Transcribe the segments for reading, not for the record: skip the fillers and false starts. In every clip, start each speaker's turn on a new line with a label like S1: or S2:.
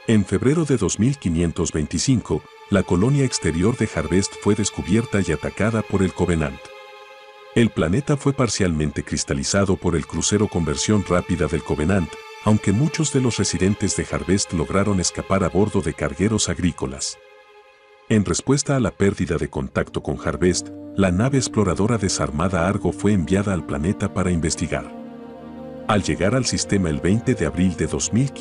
S1: En febrero de 2525, la colonia exterior de Harvest fue descubierta y atacada por el Covenant. El planeta fue parcialmente cristalizado por el crucero Conversión Rápida del Covenant, aunque muchos de los residentes de Harvest lograron escapar a bordo de cargueros agrícolas. En respuesta a la pérdida de contacto con Harvest, la nave exploradora desarmada Argo fue enviada al planeta para investigar. Al llegar al sistema el 20 de abril de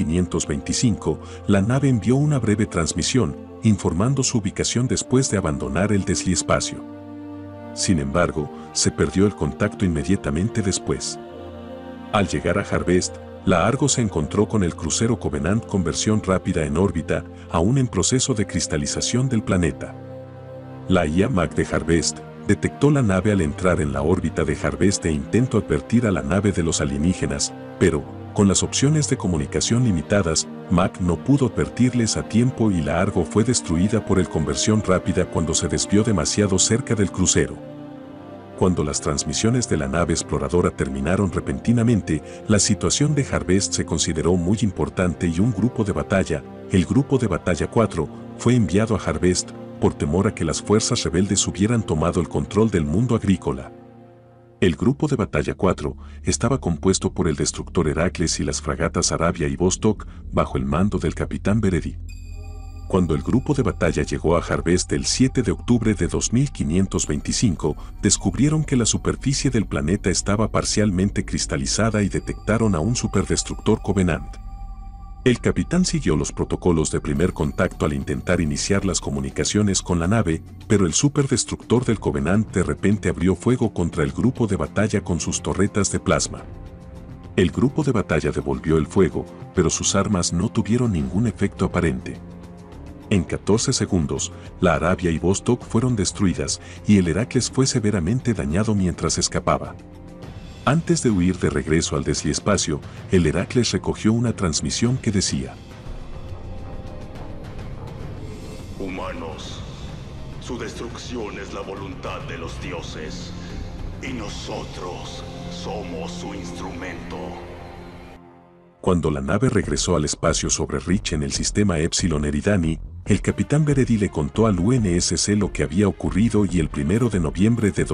S1: 2525, la nave envió una breve transmisión, informando su ubicación después de abandonar el desliespacio. Sin embargo, se perdió el contacto inmediatamente después. Al llegar a Harvest, la Argo se encontró con el crucero Covenant Conversión Rápida en órbita, aún en proceso de cristalización del planeta. La IA MAC de Harvest detectó la nave al entrar en la órbita de Harvest e intentó advertir a la nave de los alienígenas, pero, con las opciones de comunicación limitadas, MAC no pudo advertirles a tiempo y la Argo fue destruida por el Conversión Rápida cuando se desvió demasiado cerca del crucero. Cuando las transmisiones de la nave exploradora terminaron repentinamente, la situación de Harvest se consideró muy importante y un grupo de batalla, el Grupo de Batalla 4, fue enviado a Harvest, por temor a que las fuerzas rebeldes hubieran tomado el control del mundo agrícola. El Grupo de Batalla 4 estaba compuesto por el destructor Heracles y las fragatas Arabia y Vostok, bajo el mando del capitán Beredi. Cuando el grupo de batalla llegó a Harvest el 7 de octubre de 2525, descubrieron que la superficie del planeta estaba parcialmente cristalizada y detectaron a un superdestructor Covenant. El capitán siguió los protocolos de primer contacto al intentar iniciar las comunicaciones con la nave, pero el superdestructor del Covenant de repente abrió fuego contra el grupo de batalla con sus torretas de plasma. El grupo de batalla devolvió el fuego, pero sus armas no tuvieron ningún efecto aparente. En 14 segundos, la Arabia y Vostok fueron destruidas y el Heracles fue severamente dañado mientras escapaba. Antes de huir de regreso al desliespacio, el Heracles recogió una transmisión que decía:
S2: Humanos, su destrucción es la voluntad de los dioses, y nosotros somos su instrumento.
S1: Cuando la nave regresó al espacio sobre Rich en el sistema Epsilon Eridani, el capitán Beredi le contó al UNSC lo que había ocurrido y el 1 de noviembre de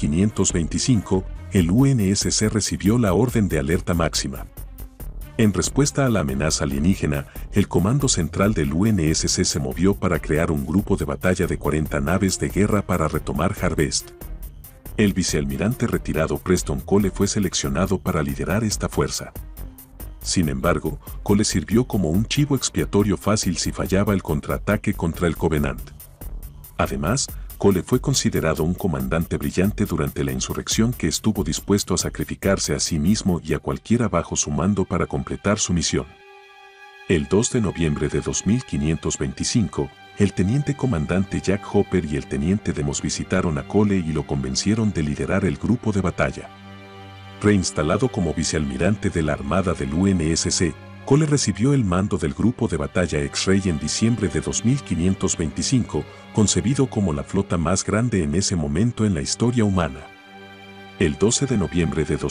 S1: 2525, el UNSC recibió la orden de alerta máxima. En respuesta a la amenaza alienígena, el comando central del UNSC se movió para crear un grupo de batalla de 40 naves de guerra para retomar Harvest. El vicealmirante retirado Preston Cole fue seleccionado para liderar esta fuerza. Sin embargo, Cole sirvió como un chivo expiatorio fácil si fallaba el contraataque contra el Covenant. Además, Cole fue considerado un comandante brillante durante la insurrección que estuvo dispuesto a sacrificarse a sí mismo y a cualquiera bajo su mando para completar su misión. El 2 de noviembre de 2525, el teniente comandante Jack Hopper y el teniente Demos visitaron a Cole y lo convencieron de liderar el grupo de batalla. Reinstalado como vicealmirante de la Armada del UNSC, Cole recibió el mando del grupo de batalla X-Ray en diciembre de 2525, concebido como la flota más grande en ese momento en la historia humana. El 12 de noviembre de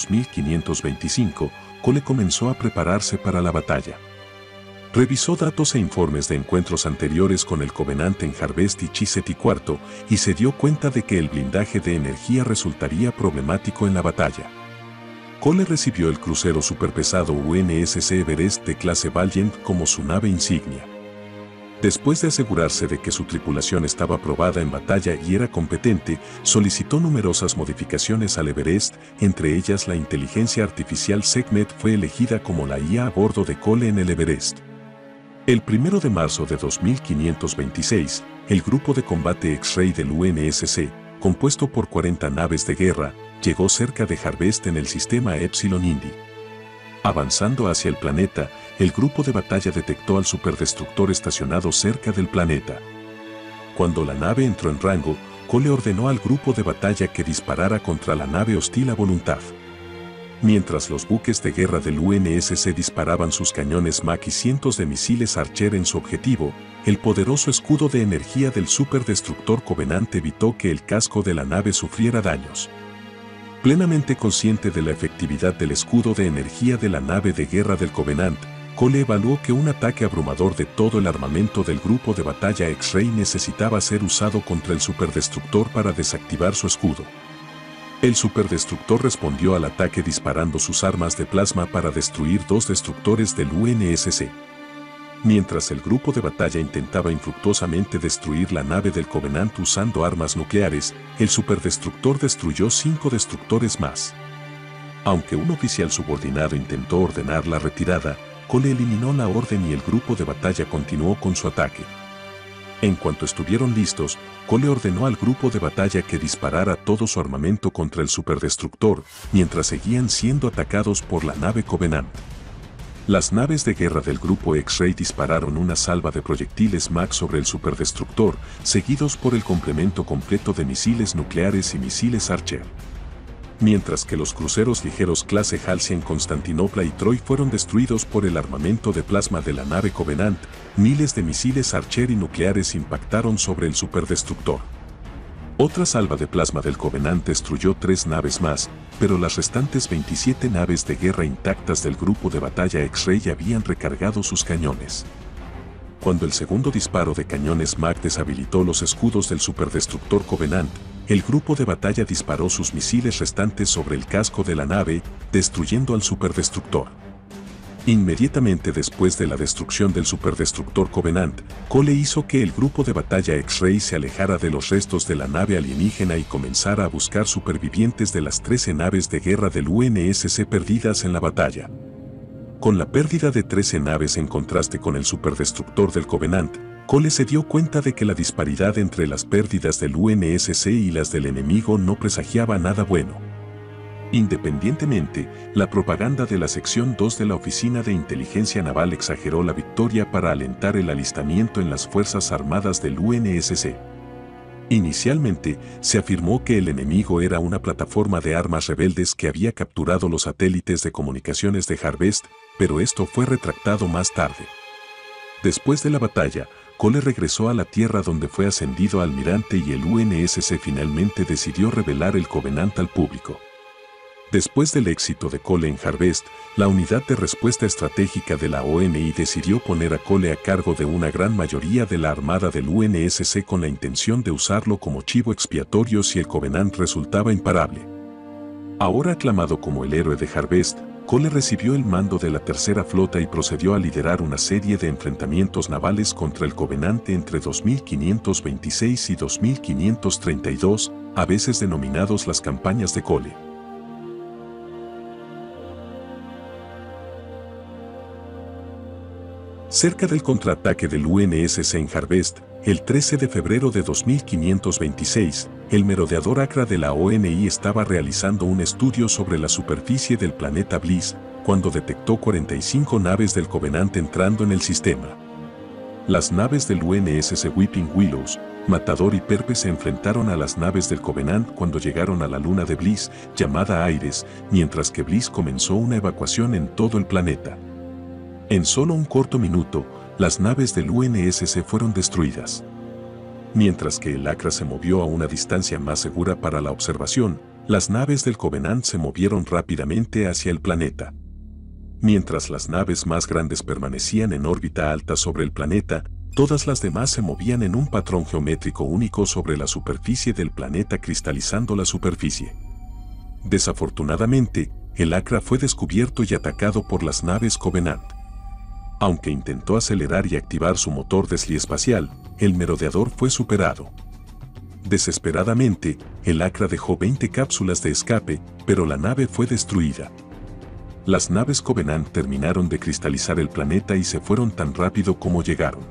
S1: 2525, Cole comenzó a prepararse para la batalla. Revisó datos e informes de encuentros anteriores con el Covenant en Harvest y Chiset IV y se dio cuenta de que el blindaje de energía resultaría problemático en la batalla. Cole recibió el crucero superpesado UNSC Everest de clase Valiant como su nave insignia. Después de asegurarse de que su tripulación estaba probada en batalla y era competente, solicitó numerosas modificaciones al Everest, entre ellas la inteligencia artificial Sekhmet fue elegida como la IA a bordo de Cole en el Everest. El 1 de marzo de 2526, el grupo de combate X-Ray del UNSC, compuesto por 40 naves de guerra, llegó cerca de Harvest en el sistema Epsilon Indi. Avanzando hacia el planeta, el grupo de batalla detectó al superdestructor estacionado cerca del planeta. Cuando la nave entró en rango, Cole ordenó al grupo de batalla que disparara contra la nave hostil a voluntad. Mientras los buques de guerra del UNSC disparaban sus cañones Mach y cientos de misiles Archer en su objetivo, el poderoso escudo de energía del superdestructor Covenant evitó que el casco de la nave sufriera daños. Plenamente consciente de la efectividad del escudo de energía de la nave de guerra del Covenant, Cole evaluó que un ataque abrumador de todo el armamento del grupo de batalla X-Ray necesitaba ser usado contra el superdestructor para desactivar su escudo. El superdestructor respondió al ataque disparando sus armas de plasma para destruir 2 destructores del UNSC. Mientras el grupo de batalla intentaba infructuosamente destruir la nave del Covenant usando armas nucleares, el superdestructor destruyó 5 destructores más. Aunque un oficial subordinado intentó ordenar la retirada, Cole eliminó la orden y el grupo de batalla continuó con su ataque. En cuanto estuvieron listos, Cole ordenó al grupo de batalla que disparara todo su armamento contra el superdestructor, mientras seguían siendo atacados por la nave Covenant. Las naves de guerra del grupo X-Ray dispararon una salva de proyectiles MAC sobre el superdestructor, seguidos por el complemento completo de misiles nucleares y misiles Archer. Mientras que los cruceros ligeros clase Halcyon en Constantinopla y Troy fueron destruidos por el armamento de plasma de la nave Covenant, miles de misiles Archer y nucleares impactaron sobre el superdestructor. Otra salva de plasma del Covenant destruyó 3 naves más, pero las restantes 27 naves de guerra intactas del grupo de batalla X-Ray habían recargado sus cañones. Cuando el segundo disparo de cañones MAC deshabilitó los escudos del superdestructor Covenant, el grupo de batalla disparó sus misiles restantes sobre el casco de la nave, destruyendo al superdestructor. Inmediatamente después de la destrucción del superdestructor Covenant, Cole hizo que el grupo de batalla X-Ray se alejara de los restos de la nave alienígena y comenzara a buscar supervivientes de las 13 naves de guerra del UNSC perdidas en la batalla. Con la pérdida de 13 naves en contraste con el superdestructor del Covenant, Cole se dio cuenta de que la disparidad entre las pérdidas del UNSC y las del enemigo no presagiaba nada bueno. Independientemente, la propaganda de la sección 2 de la Oficina de Inteligencia Naval exageró la victoria para alentar el alistamiento en las Fuerzas Armadas del UNSC. Inicialmente, se afirmó que el enemigo era una plataforma de armas rebeldes que había capturado los satélites de comunicaciones de Harvest, pero esto fue retractado más tarde. Después de la batalla, Cole regresó a la Tierra donde fue ascendido a almirante y el UNSC finalmente decidió revelar el Covenant al público. Después del éxito de Cole en Harvest, la unidad de respuesta estratégica de la ONI decidió poner a Cole a cargo de una gran mayoría de la armada del UNSC con la intención de usarlo como chivo expiatorio si el Covenant resultaba imparable. Ahora aclamado como el héroe de Harvest, Cole recibió el mando de la tercera flota y procedió a liderar una serie de enfrentamientos navales contra el Covenant entre 2526 y 2532, a veces denominados las campañas de Cole. Cerca del contraataque del UNSC en Harvest, el 13 de febrero de 2526, el merodeador ACRA de la ONI estaba realizando un estudio sobre la superficie del planeta Bliss, cuando detectó 45 naves del Covenant entrando en el sistema. Las naves del UNSC Weeping Willows, Matador y Perpe se enfrentaron a las naves del Covenant cuando llegaron a la luna de Bliss, llamada Aires, mientras que Bliss comenzó una evacuación en todo el planeta. En solo un corto minuto, las naves del UNSC fueron destruidas. Mientras que el ACRA se movió a una distancia más segura para la observación, las naves del Covenant se movieron rápidamente hacia el planeta. Mientras las naves más grandes permanecían en órbita alta sobre el planeta, todas las demás se movían en un patrón geométrico único sobre la superficie del planeta cristalizando la superficie. Desafortunadamente, el ACRA fue descubierto y atacado por las naves Covenant. Aunque intentó acelerar y activar su motor desliespacial, el merodeador fue superado. Desesperadamente, el ACRA dejó 20 cápsulas de escape, pero la nave fue destruida. Las naves Covenant terminaron de cristalizar el planeta y se fueron tan rápido como llegaron.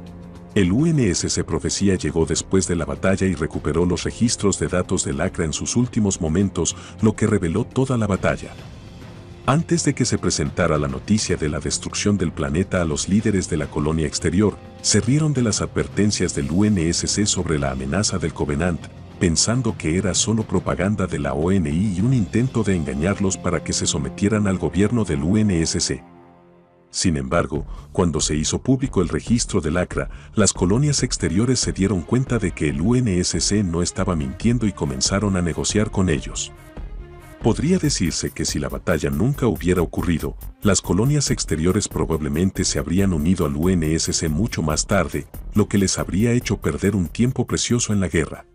S1: El UNSC Profecía llegó después de la batalla y recuperó los registros de datos del ACRA en sus últimos momentos, lo que reveló toda la batalla. Antes de que se presentara la noticia de la destrucción del planeta a los líderes de la colonia exterior, se rieron de las advertencias del UNSC sobre la amenaza del Covenant, pensando que era solo propaganda de la ONI y un intento de engañarlos para que se sometieran al gobierno del UNSC. Sin embargo, cuando se hizo público el registro del ACRA, las colonias exteriores se dieron cuenta de que el UNSC no estaba mintiendo y comenzaron a negociar con ellos. Podría decirse que si la batalla nunca hubiera ocurrido, las colonias exteriores probablemente se habrían unido al UNSC mucho más tarde, lo que les habría hecho perder un tiempo precioso en la guerra.